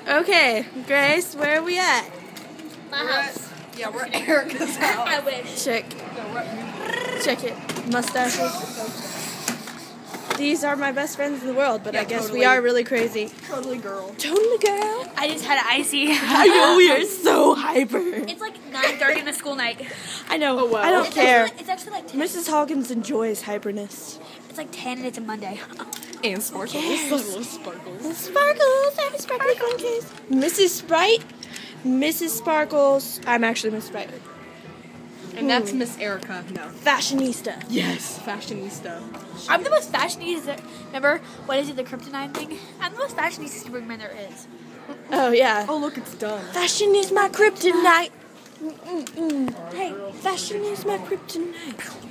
Okay, Grace, where are we at? My house. Yeah, we're at Erica's house. I wish. Check. Check it. Mustaches. These are my best friends in the world, but Yeah, I guess totally. we are really crazy. Totally girl. Totally, girl. I just had an icy. I know we are so hyper. It's like 9:30 on a school night. I know. Oh, wow. I don't It's care. Actually, it's actually like 10. Mrs. Hawkins enjoys hyperness. It's like 10 and it's a Monday. And sparkles. Yes. I love sparkles. Sparkles. I'm a sparkly phone case. Mrs.sprite. Mrs.sparkles. I'm actually Mrs.sprite. And that's Miss Erica. No. Fashionista. Yes. Fashionista. I'm the most fashionista. Remember, what is it, the kryptonite thing? I'm the most fashionista Superman there is. Oh, yeah. Oh, look, it's done. Fashion is my kryptonite. Hey, Fashion is my kryptonite.